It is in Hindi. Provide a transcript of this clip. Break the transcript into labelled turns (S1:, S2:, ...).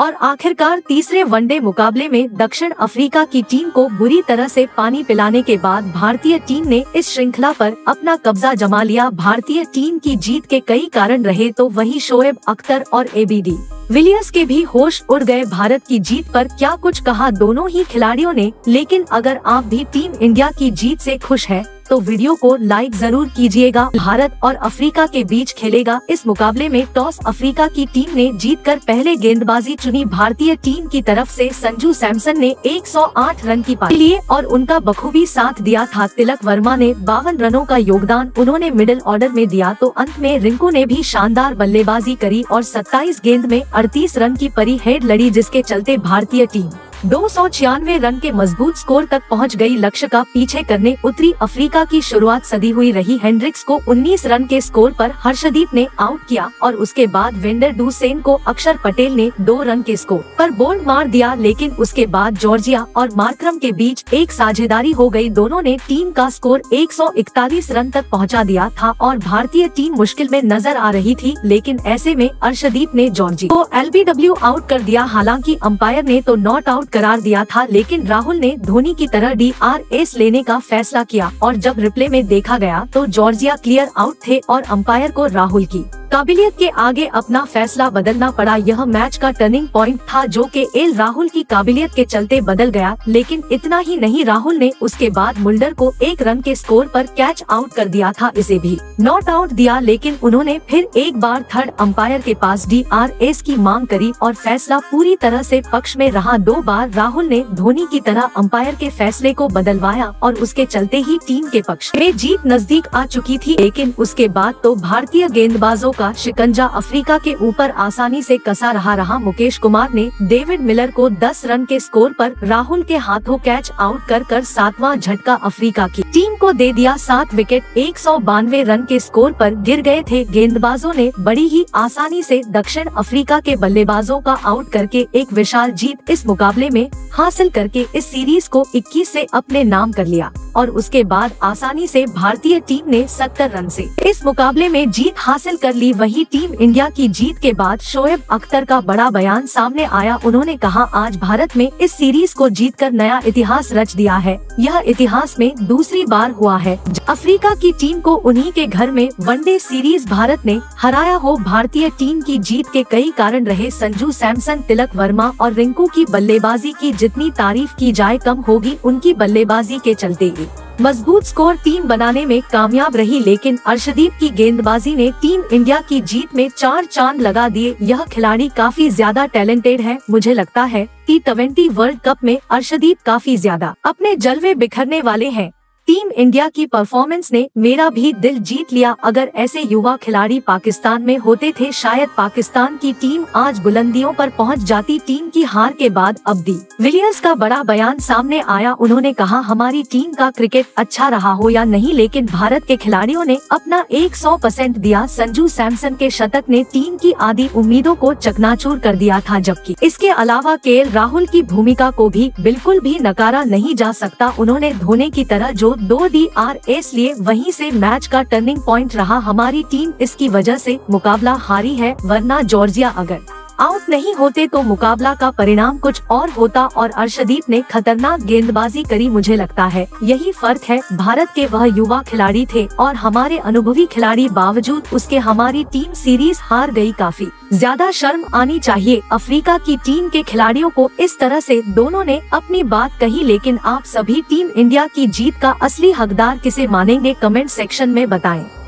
S1: और आखिरकार तीसरे वनडे मुकाबले में दक्षिण अफ्रीका की टीम को बुरी तरह से पानी पिलाने के बाद भारतीय टीम ने इस श्रृंखला पर अपना कब्जा जमा लिया। भारतीय टीम की जीत के कई कारण रहे तो वहीं शोएब अख्तर और एबी विलियर्स के भी होश उड़ गए। भारत की जीत पर क्या कुछ कहा दोनों ही खिलाड़ियों ने। लेकिन अगर आप भी टीम इंडिया की जीत से खुश हैं तो वीडियो को लाइक जरूर कीजिएगा। भारत और अफ्रीका के बीच खेलेगा इस मुकाबले में टॉस अफ्रीका की टीम ने जीतकर पहले गेंदबाजी चुनी। भारतीय टीम की तरफ से संजू सैमसन ने 108 रन की पारी लिए और उनका बखूबी साथ दिया था। तिलक वर्मा ने 52 रनों का योगदान उन्होंने मिडिल ऑर्डर में दिया तो अंत में रिंकू ने भी शानदार बल्लेबाजी करी और 27 गेंद में 38 रन की परी हेड लड़ी, जिसके चलते भारतीय टीम 296 रन के मजबूत स्कोर तक पहुंच गई। लक्ष्य का पीछे करने उतरी अफ्रीका की शुरुआत सदी हुई रही। हेंड्रिक्स को 19 रन के स्कोर पर हर्षदीप ने आउट किया और उसके बाद वेंडर डू सेन को अक्षर पटेल ने 2 रन के स्कोर पर बोल्ड मार दिया। लेकिन उसके बाद जॉर्जिया और मार्करम के बीच एक साझेदारी हो गई। दोनों ने टीम का स्कोर 141 रन तक पहुँचा दिया था और भारतीय टीम मुश्किल में नजर आ रही थी। लेकिन ऐसे में अर्शदीप ने जॉर्जिया को LBW आउट कर दिया। हालांकि अंपायर ने तो नॉट आउट करार दिया था, लेकिन राहुल ने धोनी की तरह DRS लेने का फैसला किया और जब रिप्ले में देखा गया तो जॉर्जिया क्लियर आउट थे और अंपायर को राहुल की काबिलियत के आगे अपना फैसला बदलना पड़ा। यह मैच का टर्निंग पॉइंट था जो कि एल राहुल की काबिलियत के चलते बदल गया। लेकिन इतना ही नहीं, राहुल ने उसके बाद मुल्डर को 1 रन के स्कोर पर कैच आउट कर दिया था, इसे भी नॉट आउट दिया। लेकिन उन्होंने फिर एक बार थर्ड अंपायर के पास DRS की मांग करी और फैसला पूरी तरह से पक्ष में रहा। 2 बार राहुल ने धोनी की तरह अंपायर के फैसले को बदलवाया और उसके चलते ही टीम के पक्ष में जीत नजदीक आ चुकी थी। लेकिन उसके बाद तो भारतीय गेंदबाजों का शिकंजा अफ्रीका के ऊपर आसानी से कसा रहा। मुकेश कुमार ने डेविड मिलर को 10 रन के स्कोर पर राहुल के हाथों कैच आउट कर 7वां झटका अफ्रीका की टीम को दे दिया। 7 विकेट 192 रन के स्कोर पर गिर गए थे। गेंदबाजों ने बड़ी ही आसानी से दक्षिण अफ्रीका के बल्लेबाजों का आउट करके एक विशाल जीत इस मुकाबले में हासिल करके इस सीरीज को 21 से अपने नाम कर लिया और उसके बाद आसानी से भारतीय टीम ने 70 रन से इस मुकाबले में जीत हासिल कर ली। वही टीम इंडिया की जीत के बाद शोएब अख्तर का बड़ा बयान सामने आया। उन्होंने कहा, आज भारत में इस सीरीज को जीतकर नया इतिहास रच दिया है। यह इतिहास में दूसरी बार हुआ है अफ्रीका की टीम को उन्हीं के घर में वनडे सीरीज भारत ने हराया हो। भारतीय टीम की जीत के कई कारण रहे। संजू सैमसन, तिलक वर्मा और रिंकू की बल्लेबाजी की जितनी तारीफ की जाए कम होगी। उनकी बल्लेबाजी के चलते मजबूत स्कोर टीम बनाने में कामयाब रही। लेकिन अर्शदीप की गेंदबाजी ने टीम इंडिया की जीत में 4 चांद लगा दिए। यह खिलाड़ी काफी ज्यादा टैलेंटेड है। मुझे लगता है T20 वर्ल्ड कप में अर्शदीप काफी ज्यादा अपने जलवे बिखरने वाले हैं। टीम इंडिया की परफॉर्मेंस ने मेरा भी दिल जीत लिया। अगर ऐसे युवा खिलाड़ी पाकिस्तान में होते थे शायद पाकिस्तान की टीम आज बुलंदियों पर पहुंच जाती। टीम की हार के बाद एबी विलियर्स का बड़ा बयान सामने आया। उन्होंने कहा, हमारी टीम का क्रिकेट अच्छा रहा हो या नहीं, लेकिन भारत के खिलाड़ियों ने अपना 100% दिया। संजू सैमसन के शतक ने टीम की आधी उम्मीदों को चकनाचूर कर दिया था, जबकि इसके अलावा केएल राहुल की भूमिका को भी बिल्कुल भी नकारा नहीं जा सकता। उन्होंने धोनी की तरह जो 2 DRS लिए, वहीं से मैच का टर्निंग पॉइंट रहा। हमारी टीम इसकी वजह से मुकाबला हारी है, वरना जॉर्जिया अगर आउट नहीं होते तो मुकाबला का परिणाम कुछ और होता और अर्शदीप ने खतरनाक गेंदबाजी करी। मुझे लगता है यही फर्क है। भारत के वह युवा खिलाड़ी थे और हमारे अनुभवी खिलाड़ी, बावजूद उसके हमारी टीम सीरीज हार गई। काफी ज्यादा शर्म आनी चाहिए अफ्रीका की टीम के खिलाड़ियों को। इस तरह से दोनों ने अपनी बात कही। लेकिन आप सभी टीम इंडिया की जीत का असली हकदार किसे मानेंगे, कमेंट सेक्शन में बताएं।